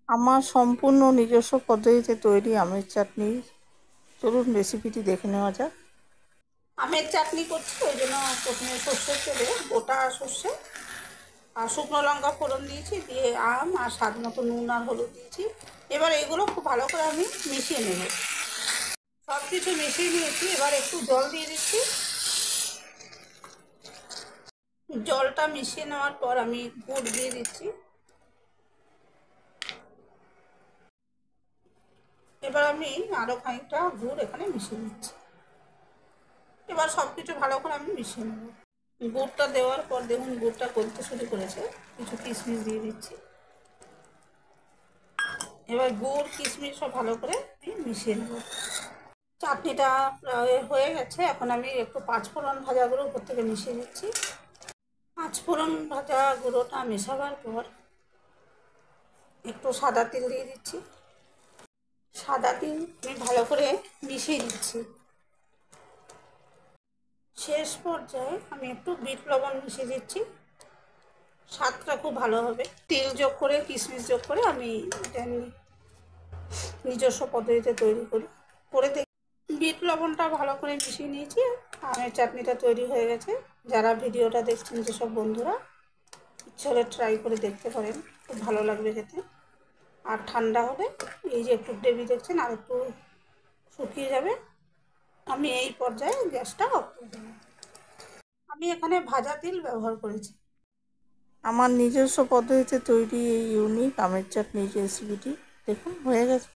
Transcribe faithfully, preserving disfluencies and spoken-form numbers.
আমার সম্পূর্ণ নিজস্ব পদ্ধতিতে তৈরি আমের চাটনি। চলুন রেসিপিটি দেখে নেওয়া যাক। আমের চাটনি করছি, ওই জন্য প্রথমে সর্ষের তেলে গোটা সর্ষে আর শুকনো লঙ্কা ফোড়ন দিয়েছি, দিয়ে আম আর স্বাদ মতো নুন আর হলুদ দিয়েছি। এবার এগুলো খুব ভালো করে আমি মিশিয়ে নেব। সব কিছু মিশিয়ে নিয়েছি, এবার একটু জল দিয়ে দিচ্ছি। জলটা মিশিয়ে নেওয়ার পর আমি গুড় দিয়ে দিচ্ছি। এবার আমি আরও খানিকটা গুড় এখানে মিশিয়ে দিচ্ছি। এবার সব কিছু ভালো করে আমি মিশিয়ে নেব। গুড়টা দেওয়ার পর দেখুন গুড়টা গলতে শুরু করেছে, কিছু কিশমিশ দিয়ে দিচ্ছি। এবার গুড় কিশমিশ সব ভালো করে আমি মিশিয়ে নেব। চাটনিটা প্রায় হয়ে গেছে, এখন আমি একটু পাঁচফোড়ন ভাজা গুঁড়ো উপর থেকে মিশিয়ে দিচ্ছি। পাঁচফোড়ন ভাজা গুঁড়োটা মেশাবার পর একটু সাদা তেল দিয়ে দিচ্ছি। সাদা তেল আমি ভালো করে মিশিয়ে দিচ্ছি। শেষ পর্যায়ে আমি একটু বিট লবণ মিশিয়ে দিচ্ছি, স্বাদটা খুব ভালো হবে। তেল যোগ করে কিশমিশ যোগ করে আমি এটা নিজস্ব পদ্ধতিতে তৈরি করি করে দেখি। বিট লবণটা ভালো করে মিশিয়ে নিয়েছি, আমের চাটনিটা তৈরি হয়ে গেছে। যারা ভিডিওটা দেখছেন যেসব বন্ধুরা, ইচ্ছে হলে ট্রাই করে দেখতে পারেন, খুব ভালো লাগবে খেতে। আর ঠান্ডা হলে এই যে একটু গ্রেভি দেখছেন আর একটু শুকিয়ে যাবে, আমি এই পর্যায়ে গ্যাসটা অফ করে দেবো। আমি এখানে ভাজা তেল ব্যবহার করেছি। আমার নিজস্ব পদ্ধতিতে তৈরি এই ইউনিক আমের চাটনির রেসিপিটি দেখুন হয়ে গেছে।